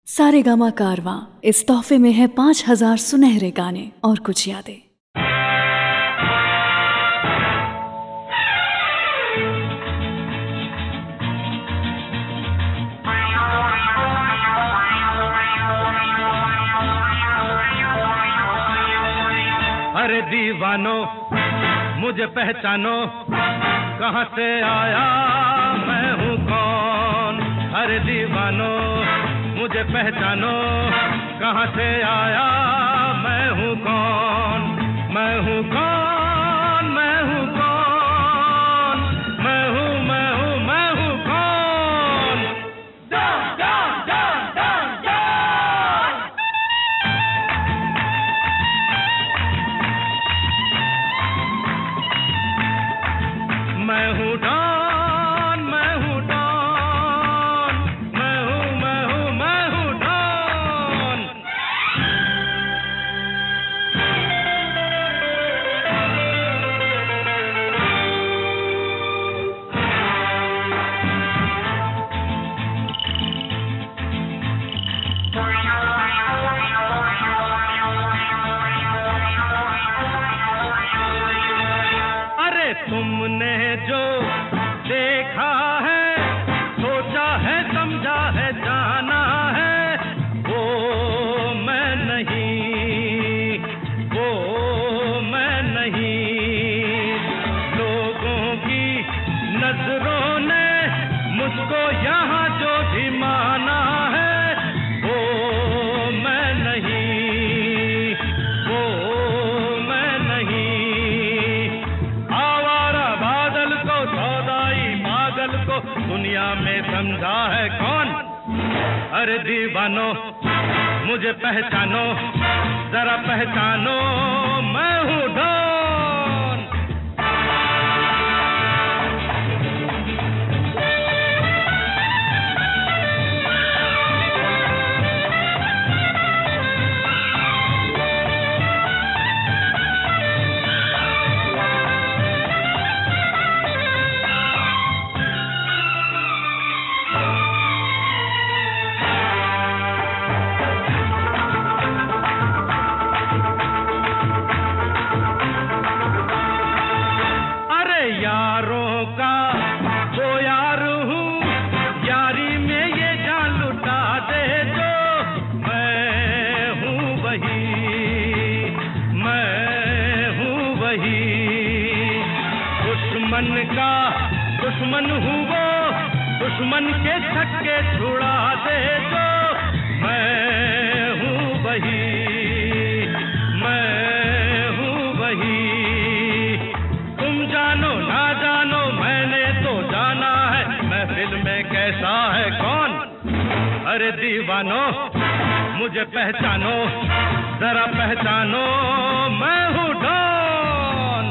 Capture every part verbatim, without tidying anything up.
सारेगामा कारवां इस तोहफे में है पाँच हजार सुनहरे गाने और कुछ यादें। अरे दीवानो मुझे पहचानो, कहाँ से आया मैं हूँ कौन। अरे दीवानो मुझे पहचानो, कहाँ से आया मैं हूँ कौन। मैं हूँ कौन, मैं हूँ कौन, मैं हूँ मैं हूँ मैं हूँ कौन। Down down down down down. मैं हूँ डॉन, मैं हूँ डॉन, मैं हूँ मैं हूँ मैं हूँ डॉन। अरे तुमने जो देखा है, सोचा है, समझा है, जाना है, वो मैं नहीं, वो मैं नहीं। लोगों की नजरों ने मुझको यहाँ जो भी माना है, वो मैं नहीं, वो मैं नहीं। आवारा बादल को, सौदाई पागल को दुनिया में समझा है कौन। अरे दीवानो मुझे पहचानो, जरा पहचानो, मैं हूँ डॉन। यारों का वो यार हूँ, यारी में ये जान लुटा दे जो। मैं हूँ वही, मैं हूँ वही। दुश्मन का दुश्मन हूँ वो, दुश्मन के छक्के छुड़ा दे जो। मैं हूँ वही, मैं हूँ वही। तुम जानो ना जानो, मैंने तो जाना है महफिल में कैसा है कौन। अरे दीवानो मुझे पहचानो, जरा पहचानो, मैं हूँ डॉन।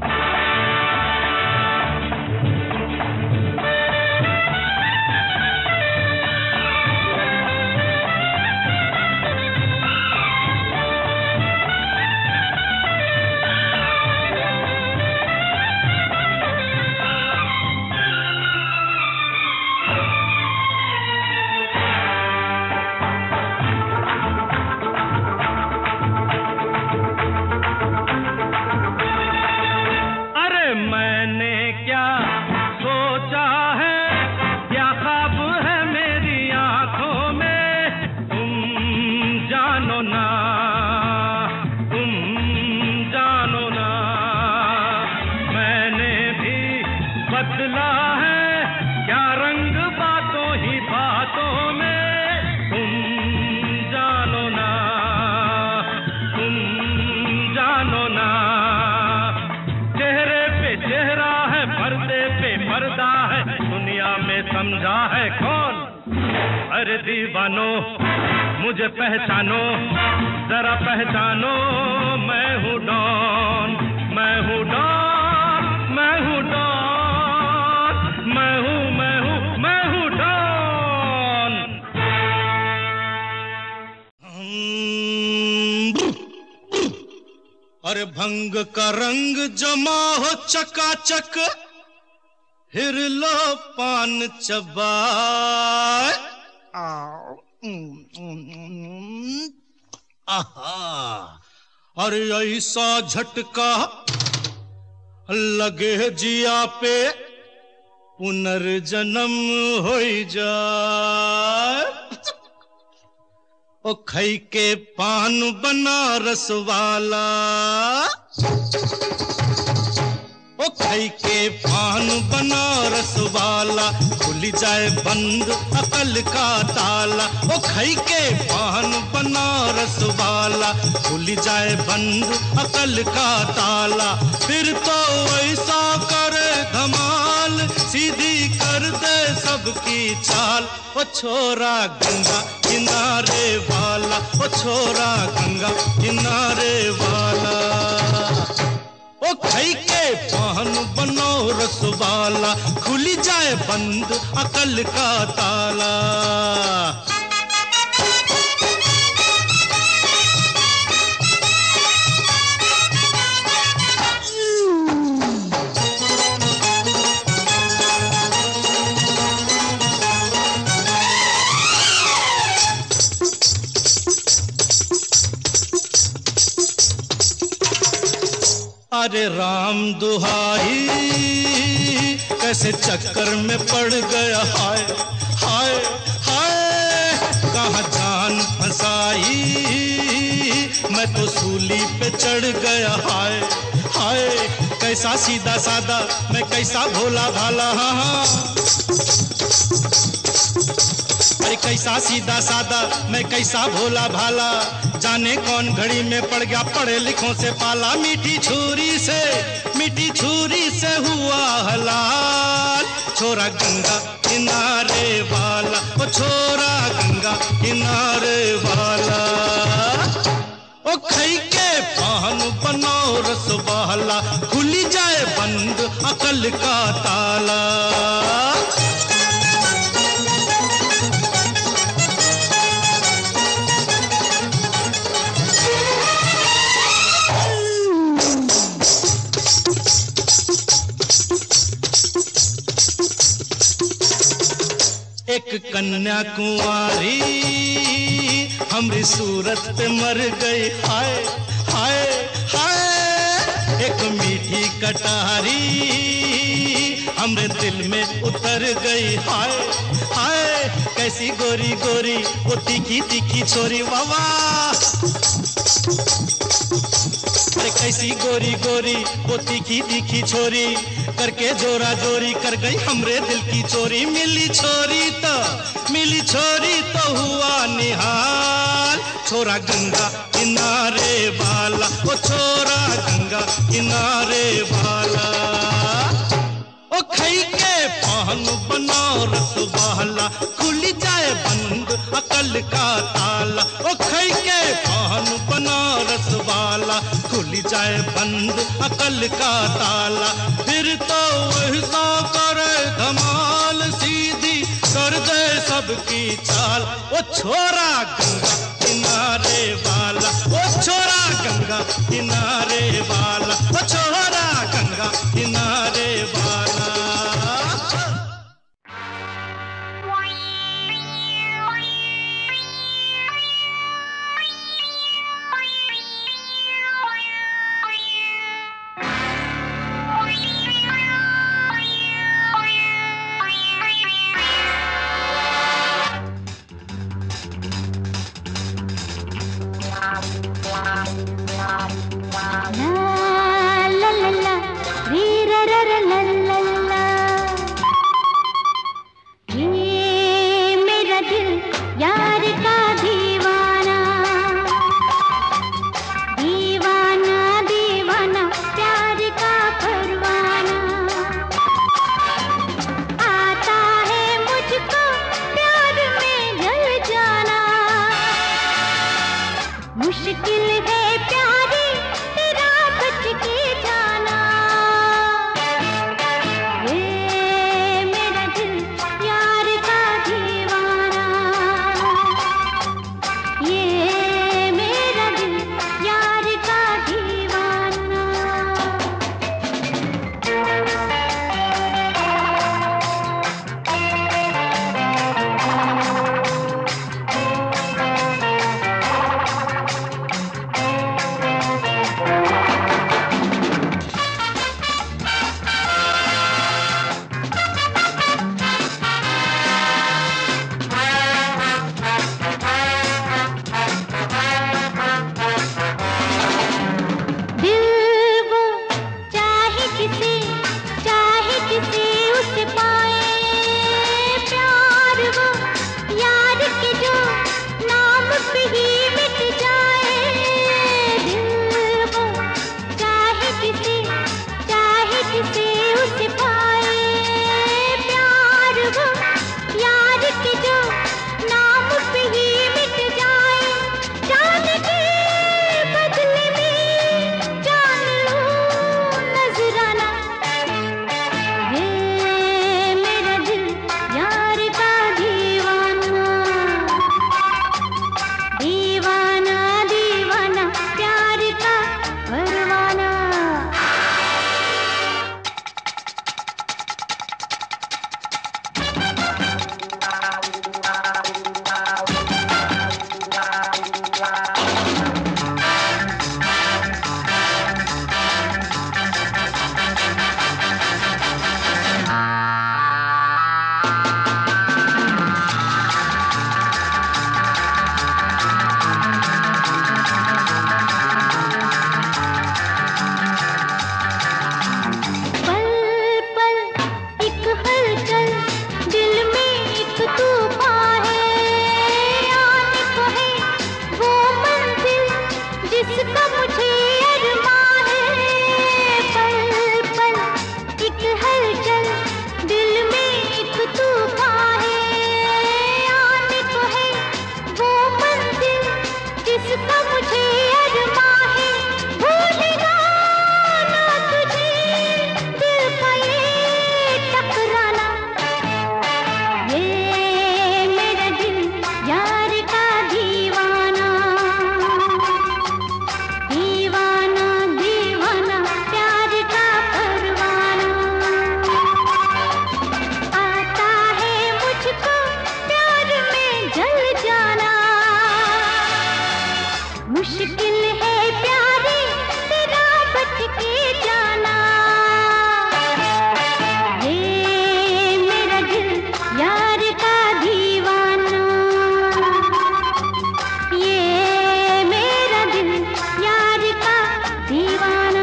मैंने क्या सोचा है, क्या ख्वाब है मेरी आंखों में, तुम जानो ना, तुम जानो ना। मैंने भी बदला है क्या रंग बातों ही बातों में, तुम जानो ना, तुम जानो ना। चेहरा है, पर्दे पे पर्दा है, दुनिया में समझा है कौन। अरे दीवानो मुझे पहचानो, जरा पहचानो, मैं हूँ डॉन, मैं हूँ डॉन, मैं हूँ डॉन, मैं हूँ मैं हूँ मैं हूँ डॉन। अरे भंग का रंग जमा हो चकाचक, फिर लो पान चबाए। आओ आहा, अरे ऐसा झटका लगे जिया पे पुनर्जन्म हो जाए। ओ खई के पान बनारस वाला, ओ खई के पान बनारस वाला, खुल जाए बंद अकल का ताला। ओ खई के पान बनारस वाला, खुल जाए बंद अकल का ताला। फिर तो ऐसा करे धमाल, सीधी कर दे सबकी चाल। ओ छोरा गंगा किनारे वाला, ओ छोरा गंगा किनारे वाला। ओ खई के पान बनारस वाला, खुल जाए बंद अकल का ताला। अरे राम दुहाई, कैसे चक्कर में पड़ गया, हाय हाय हाय। कहाँ जान फंसाई, मैं तो सूली पे चढ़ गया, हाय हाय। कैसा सीधा सादा, मैं कैसा भोला भाला, हाँ हाँ। अरे कैसा सीधा सादा, मैं कैसा भोला भाला। जाने कौन घड़ी में पड़ गया पढ़े लिखों से पाला। मीठी छुरी से, मीठी छुरी से हुआ हलाल। छोरा गंगा किनारे वाला, ओ छोरा गंगा किनारे वाला। ओ खई के पान बनारस वाला, खुली जाए बंद अकल का ताला। एक कन्या कुंवारी हमरी सूरत पे मर गई, हाय हाय हाय। एक मीठी कटारी हमरे दिल में उतर गई, हाय हाय। कैसी गोरी गोरी वो तीखी तीखी छोरी, वावा। अरे कैसी गोरी गोरी वो तीखी तीखी छोरी, करके जोरा जोरी कर गई हमरे दिल की चोरी। मिली छोरी तो, मिली छोरी तो हुआ निहाल। छोरा गंगा किनारे वाला, ओ छोरा गंगा किनारे वाला। ओ खई के पान बनारस वाला, खुल जाए बंद अकल का ताला। ओ खई के पान बनारस वाला, खुल जाए बंद अकल का ताला। फिर तो ऐसा करे धमाल, सीधी कर दे सबकी चाल। ओ छोरा गंगा किनारे वाला, ओ छोरा गंगा किनारे वाला, ओ छोरा गंगा किनारे वाला। जिसका मुझे अरमा है भूलेगा ना तुझे, दिल का ये टकराना। ये मेरा दिल यार का दीवाना, दीवाना दीवाना प्यार का परवाना। आता है मुझको प्यार में जल जाना, मुश्किल है प्यारे तेरा बच के जाना। ये मेरा दिल यार का दीवाना, ये मेरा दिल यार का दीवाना।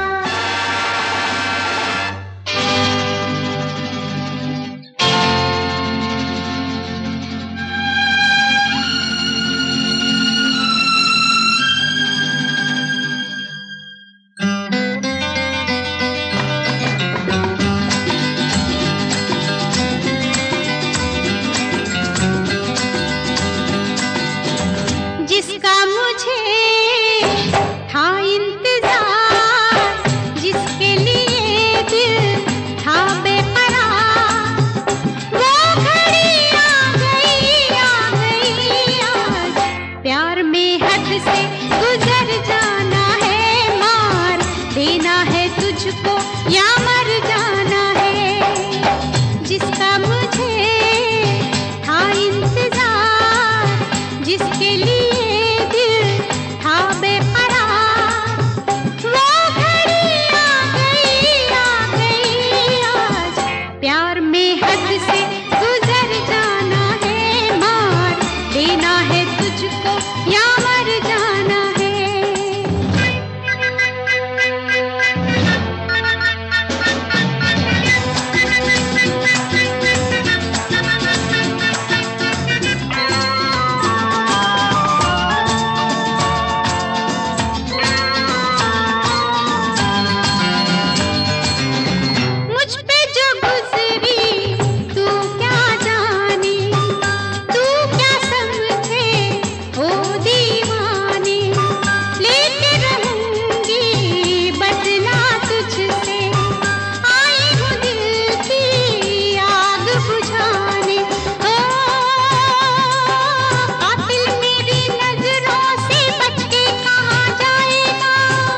जिसका मुझे था इंतजार, जिसके लिए दिल था बेकरार, वो घड़ी आ गई आ गई आज। प्यार में हद से गुजर जाना है, मार देना है तुझको या मर जाना है। जिसका मुझे था इंतजार, जिसके लिए दिल था बेकरार, वो घड़ी आ गई आ गई आज। प्यार में हद से गुजर जाना है, मार देना है तुझको या मर जाना है। मुझ पे जो गुजरी तू क्या जाने, तू क्या समझे ओ दीवाने। लेके रहूंगी बदला तुझसे, आई हूँ दिल की आग बुझाने। ओ कातिल मेरी नजरों से बच के कहाँ जाएगा,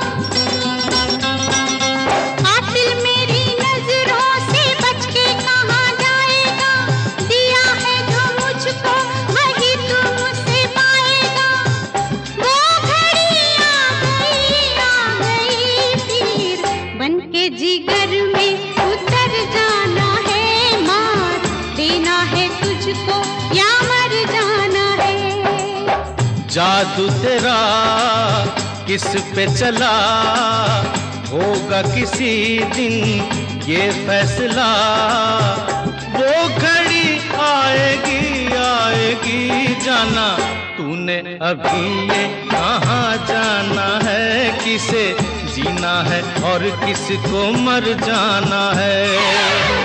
कातिल मेरी नजरों से बच के कहाँ जाएगा। दिया है जो मुझको वही तू मुझसे पाएगा। वो घड़ी आ गई आ गई फिर, बन के जिगर में उतर जाना है, मार देना है तुझको या मर जाना है। जादू तेरा किस पे चला, होगा किसी दिन ये फैसला। वो घड़ी आएगी आएगी जाना, तूने अभी ये कहाँ जाना है। किसे जीना है और किसको मर जाना है।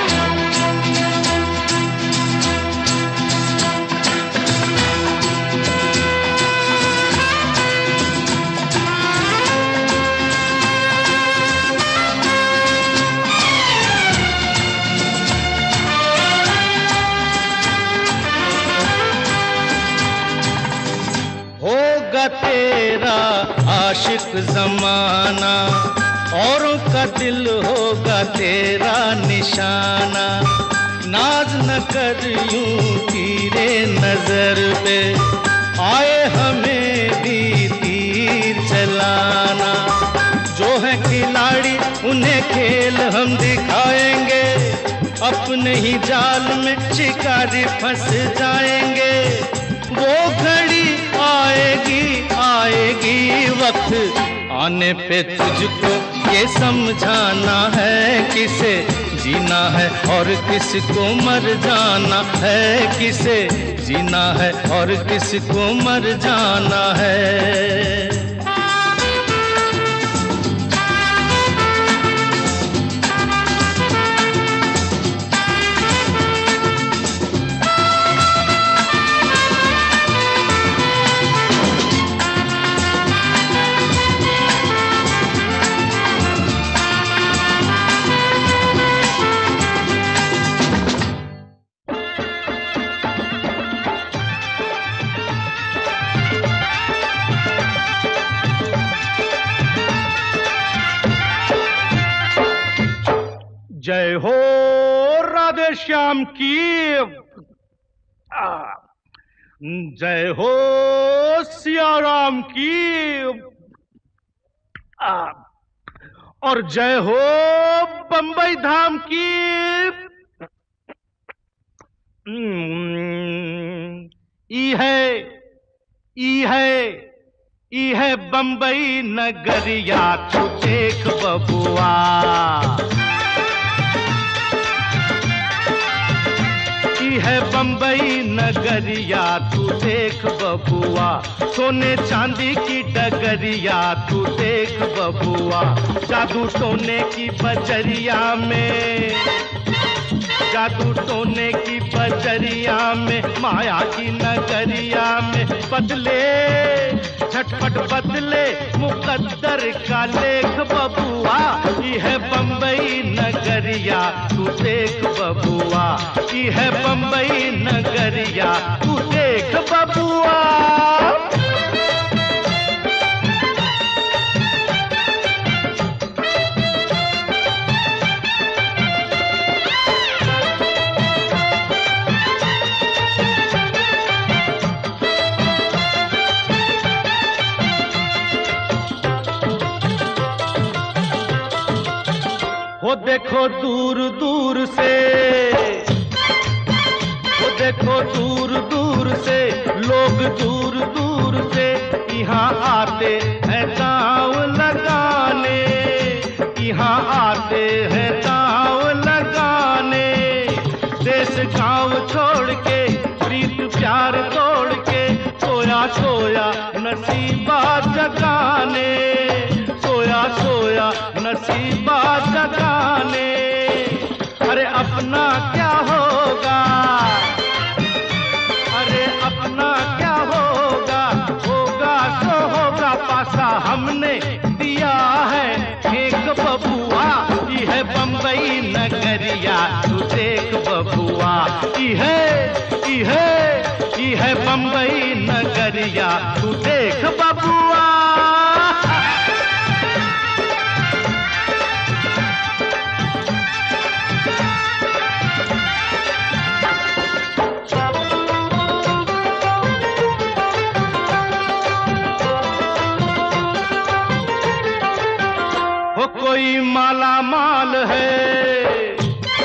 होगा तेरा आशिक जमाना, औरों का दिल होगा तेरा निशाना। नाज न कर यूं तीरे नजर पे, आए हमें भी तीर चलाना। जो है खिलाड़ी उन्हें खेल हम दिखाएंगे, अपने ही जाल में शिकारी फंस जाएंगे। वो घड़ी आएगी आएगी, वक्त आने पे तुझको ये समझाना है। किसे जीना है और किसको मर जाना है। किसे जीना है और किसको मर जाना है। श्याम की आ, जय हो सिया राम की आ, और जय हो बंबई धाम की। ई है ई है ई है बंबई नगरिया तू देख बबुआ। ई है बंबई नगरिया तू देख बबुआ। सोने चांदी की डगरिया तू देख बबुआ। जादू टोने की बजरिया में, जादू टोने की बजरिया में, माया की नगरिया में बदले झटपट बदले मुकद्दर का लेख बबुआ। ये है बंबई नगरिया तू देख बबुआ। ये है बंबई नगरिया तू देख बबुआ। वो देखो दूर दूर से, वो देखो दूर दूर से लोग दूर दूर से यहाँ आते हैं दांव लगाने, यहाँ आते हैं दांव लगाने। देश गांव छोड़ के प्रीत प्यार तोड़ के सोया सोया नसीबा जगाने, सोया सोया नसीबा जगाने। अरे अपना क्या होगा, अरे अपना क्या होगा, होगा सो होगा पासा हमने दिया है एक बबुआ। ये है बंबई नगरिया तू देख बबुआ। ये है ये है ये है बंबई नगरिया तू देख बबुआ। कोई माला माल है,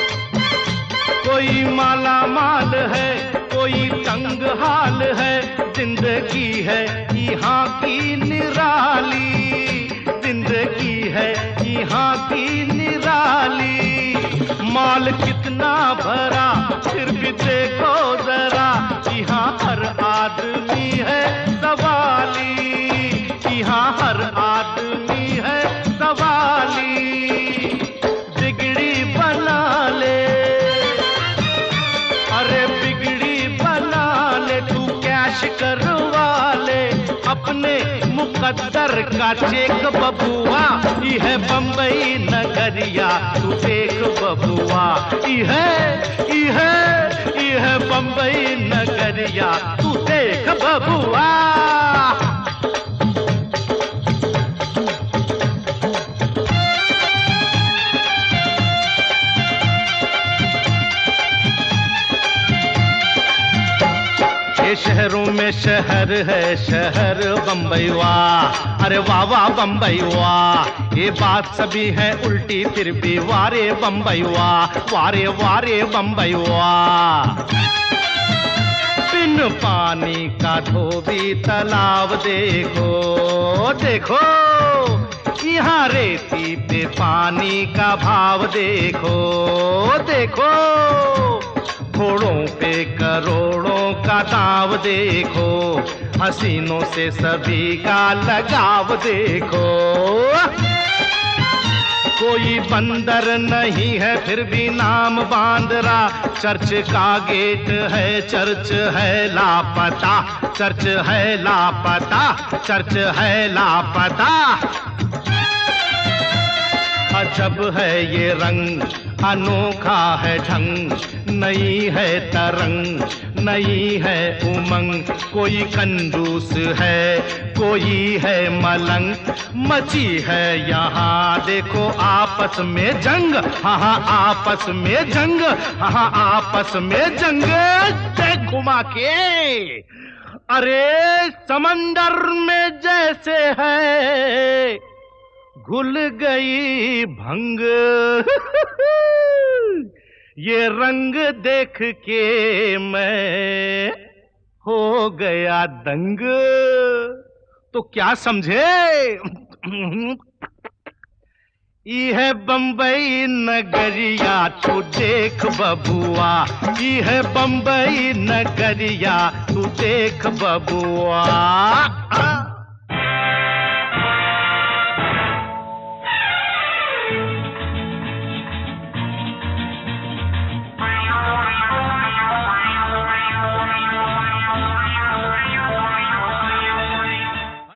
कोई माला माल है, कोई तंग हाल है। जिंदगी है यहाँ की निराली, जिंदगी है यहाँ की निराली। माल कितना भरा फिर भी देखो जरा, यहाँ हर आदमी है सवाली, यहाँ हर आदमी है सवाली। बिगड़ी बना ले, अरे बिगड़ी बना ले, तू कैश करवा ले अपने मुकद्दर का चेक बबुआ। ये है बंबई नगरिया तू देख बबुआ। ये है ये है ये है बंबई नगरिया तू देख बबुआ। शहरों में शहर है शहर बंबई वाह, अरे वाह वाह बंबई वाह। ये बात सभी है उल्टी फिर भी वारे बंबई वाह, वारे वारे बंबई वाह। बिन पानी का धोबी तालाब देखो देखो, यहाँ रेती पे पानी का भाव देखो देखो। घोड़ों पे करोड़ों का दाव देखो, हसीनों से सभी का लगाव देखो। कोई बंदर नहीं है फिर भी नाम बांदरा। चर्च का गेट है चर्च है लापता, चर्च है लापता, चर्च है लापता। अजब है ये रंग, अनोखा है ढंग, नई है तरंग, नई है उमंग, कोई कंजूस है, कोई है मलंग, मची है यहाँ देखो आपस में जंग, हाँ हाँ आपस में जंग, हाँ हाँ आपस में जंग। देख घुमा के, अरे समंदर में जैसे है घुल गई भंग, ये रंग देख के मैं हो गया दंग। तो क्या समझे? यह बंबई नगरिया तू देख बबुआ, यह बंबई नगरिया तू देख बबुआ।